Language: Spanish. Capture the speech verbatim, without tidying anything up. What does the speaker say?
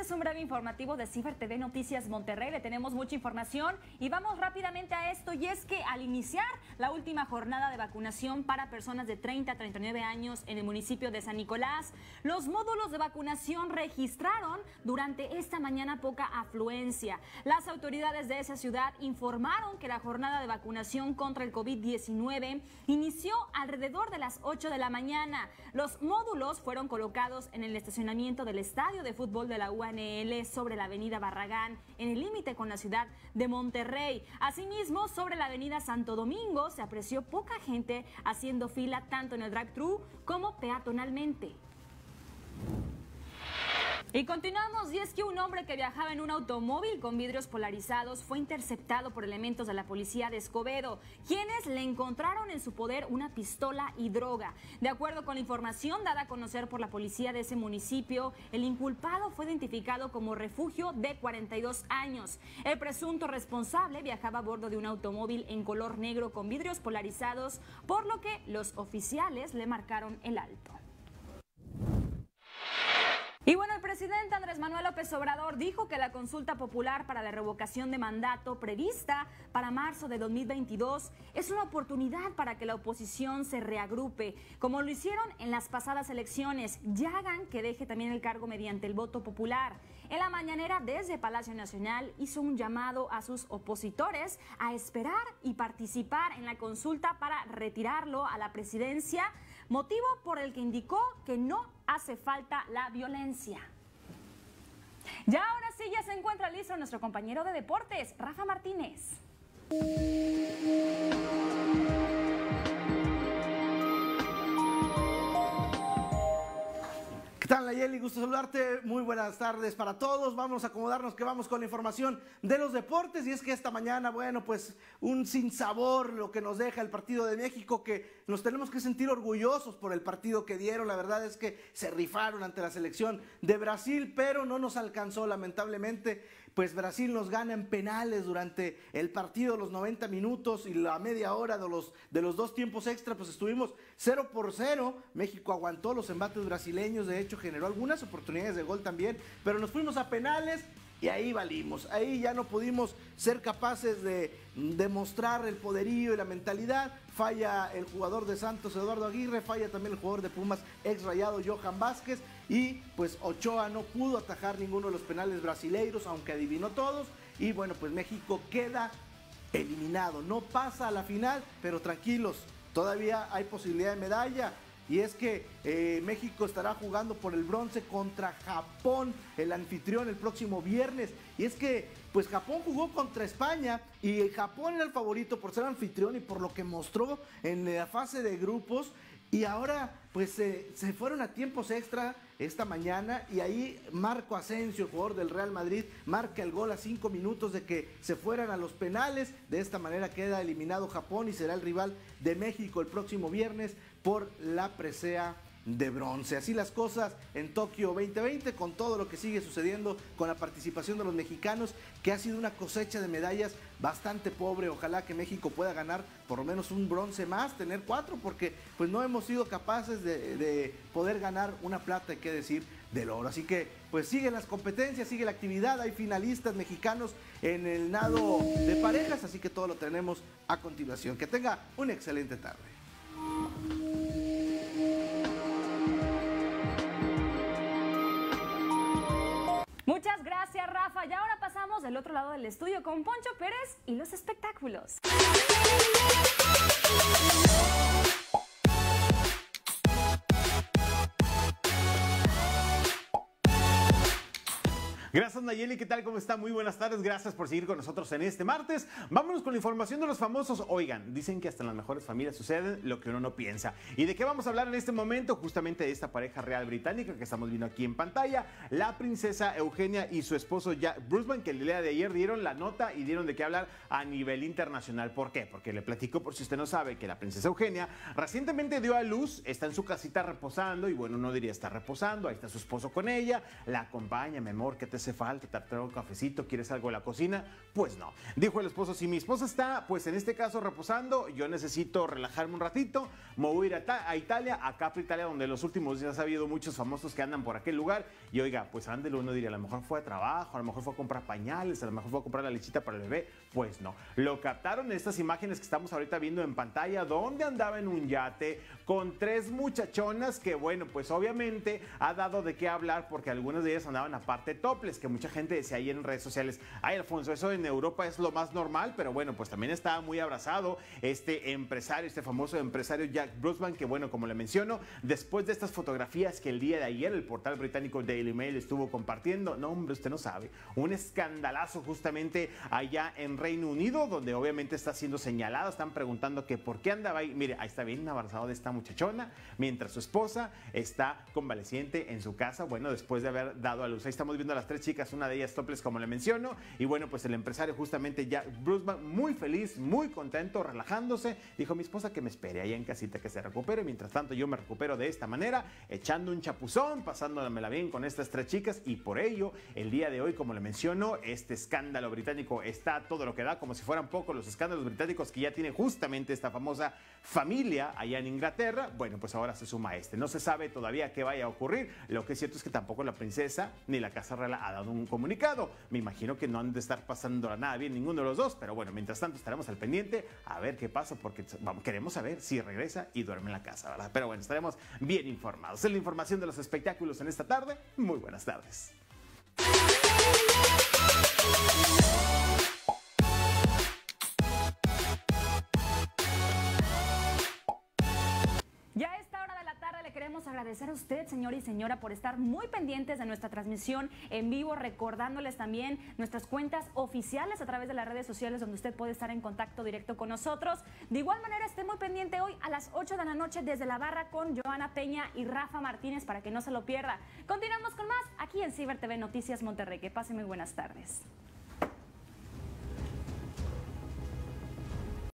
Este es un breve informativo de Ciber T V Noticias Monterrey. Le tenemos mucha información y vamos rápidamente a esto. Y es que al iniciar la última jornada de vacunación para personas de treinta a treinta y nueve años en el municipio de San Nicolás, los módulos de vacunación registraron durante esta mañana poca afluencia. Las autoridades de esa ciudad informaron que la jornada de vacunación contra el COVID diecinueve inició alrededor de las ocho de la mañana. Los módulos fueron colocados en el estacionamiento del estadio de fútbol de la U A N L sobre la avenida Barragán, en el límite con la ciudad de Monterrey. Asimismo, sobre la avenida Santo Domingo se apreció poca gente haciendo fila tanto en el drive-thru como peatonalmente. Y continuamos, y es que un hombre que viajaba en un automóvil con vidrios polarizados fue interceptado por elementos de la policía de Escobedo, quienes le encontraron en su poder una pistola y droga. De acuerdo con la información dada a conocer por la policía de ese municipio, el inculpado fue identificado como Refugio, de cuarenta y dos años. El presunto responsable viajaba a bordo de un automóvil en color negro con vidrios polarizados, por lo que los oficiales le marcaron el alto. Y bueno, el presidente Andrés Manuel López Obrador dijo que la consulta popular para la revocación de mandato prevista para marzo de dos mil veintidós es una oportunidad para que la oposición se reagrupe, como lo hicieron en las pasadas elecciones, y hagan que deje también el cargo mediante el voto popular. En la mañanera desde Palacio Nacional hizo un llamado a sus opositores a esperar y participar en la consulta para retirarlo a la presidencia, motivo por el que indicó que no hace falta la violencia. Ya ahora sí, ya se encuentra listo nuestro compañero de deportes, Rafa Martínez. ¿Qué tal, Nayeli? Gusto saludarte. Muy buenas tardes para todos. Vamos a acomodarnos que vamos con la información de los deportes. Y es que esta mañana, bueno, pues un sinsabor lo que nos deja el partido de México, que nos tenemos que sentir orgullosos por el partido que dieron. La verdad es que se rifaron ante la selección de Brasil, pero no nos alcanzó, lamentablemente. Pues Brasil nos gana en penales durante el partido, los noventa minutos y la media hora de los, de los dos tiempos extra, pues estuvimos cero por cero. México aguantó los embates brasileños, de hecho generó algunas oportunidades de gol también, pero nos fuimos a penales y ahí valimos. Ahí ya no pudimos ser capaces de demostrar el poderío y la mentalidad. Falla el jugador de Santos, Eduardo Aguirre, falla también el jugador de Pumas, ex Rayado, Johan Vázquez, y pues Ochoa no pudo atajar ninguno de los penales brasileiros, aunque adivinó todos, y bueno, pues México queda eliminado, no pasa a la final, pero tranquilos, todavía hay posibilidad de medalla. Y es que eh, México estará jugando por el bronce contra Japón, el anfitrión, el próximo viernes. Y es que pues Japón jugó contra España y Japón era el favorito por ser anfitrión y por lo que mostró en la fase de grupos. Y ahora pues eh, se fueron a tiempos extra esta mañana y ahí Marco Asensio, jugador del Real Madrid, marca el gol a cinco minutos de que se fueran a los penales. De esta manera queda eliminado Japón y será el rival de México el próximo viernes por la presea de bronce. Así las cosas en Tokio veinte veinte, con todo lo que sigue sucediendo con la participación de los mexicanos, que ha sido una cosecha de medallas bastante pobre. Ojalá que México pueda ganar por lo menos un bronce más, tener cuatro, porque pues no hemos sido capaces de, de poder ganar una plata, hay que decir, del oro. Así que pues siguen las competencias, sigue la actividad, hay finalistas mexicanos en el nado de parejas, así que todo lo tenemos a continuación. Que tenga una excelente tarde. Muchas gracias, Rafa. Y ahora pasamos del otro lado del estudio con Poncho Pérez y los espectáculos. Gracias, Nayeli, ¿qué tal? ¿Cómo está? Muy buenas tardes, gracias por seguir con nosotros en este martes. Vámonos con la información de los famosos. Oigan, dicen que hasta en las mejores familias sucede lo que uno no piensa. ¿Y de qué vamos a hablar en este momento? Justamente de esta pareja real británica que estamos viendo aquí en pantalla, la princesa Eugenia y su esposo Jack Brunswick, que el día de ayer dieron la nota y dieron de qué hablar a nivel internacional. ¿Por qué? Porque le platico, por si usted no sabe, que la princesa Eugenia recientemente dio a luz, está en su casita reposando, y bueno, no diría está reposando, ahí está su esposo con ella, la acompaña, mi amor, ¿qué te hace falta, te traigo un cafecito, ¿quieres algo de la cocina? Pues no. Dijo el esposo, si mi esposa está, pues en este caso reposando, yo necesito relajarme un ratito, me voy a ir a, a Italia, a Capri, Italia, donde los últimos días ha habido muchos famosos que andan por aquel lugar. Y oiga, pues ándele, uno diría, a lo mejor fue a trabajo, a lo mejor fue a comprar pañales, a lo mejor fue a comprar la lechita para el bebé. Pues no. Lo captaron en estas imágenes que estamos ahorita viendo en pantalla, donde andaba en un yate con tres muchachonas que, bueno, pues obviamente ha dado de qué hablar porque algunas de ellas andaban aparte topless, que mucha gente decía ahí en redes sociales, ay, Alfonso, eso en Europa es lo más normal, pero bueno, pues también estaba muy abrazado este empresario, este famoso empresario Jack Brosnan, que bueno, como le menciono, después de estas fotografías que el día de ayer el portal británico Daily Mail estuvo compartiendo, no hombre, usted no sabe, un escandalazo justamente allá en Reino Unido, donde obviamente está siendo señalado, están preguntando que por qué andaba ahí, mire, ahí está bien abrazado de esta muchachona, mientras su esposa está convaleciente en su casa, bueno, después de haber dado a luz. Ahí estamos viendo a las tres chicas, una de ellas topless, como le menciono, y bueno, pues el empresario justamente Jack Brosnan, muy feliz, muy contento, relajándose, dijo, mi esposa que me espere allá en casita que se recupere, mientras tanto yo me recupero de esta manera, echando un chapuzón, pasándomela bien con estas tres chicas, y por ello, el día de hoy, como le menciono, este escándalo británico está todo lo que da, como si fueran pocos los escándalos británicos que ya tiene justamente esta famosa familia allá en Inglaterra. Bueno, pues ahora se suma este. No se sabe todavía qué vaya a ocurrir. Lo que es cierto es que tampoco la princesa ni la Casa Real ha dado un comunicado. Me imagino que no han de estar pasando nada bien ninguno de los dos, pero bueno, mientras tanto estaremos al pendiente a ver qué pasa, porque vamos, queremos saber si regresa y duerme en la casa, ¿verdad? Pero bueno, estaremos bien informados. Es la información de los espectáculos en esta tarde. Muy buenas tardes. Ya a esta hora de la tarde le queremos agradecer a usted, señor y señora, por estar muy pendientes de nuestra transmisión en vivo, recordándoles también nuestras cuentas oficiales a través de las redes sociales donde usted puede estar en contacto directo con nosotros. De igual manera, esté muy pendiente hoy a las ocho de la noche desde la barra con Joana Peña y Rafa Martínez para que no se lo pierda. Continuamos con más aquí en Ciber T V Noticias Monterrey. Que pase muy buenas tardes.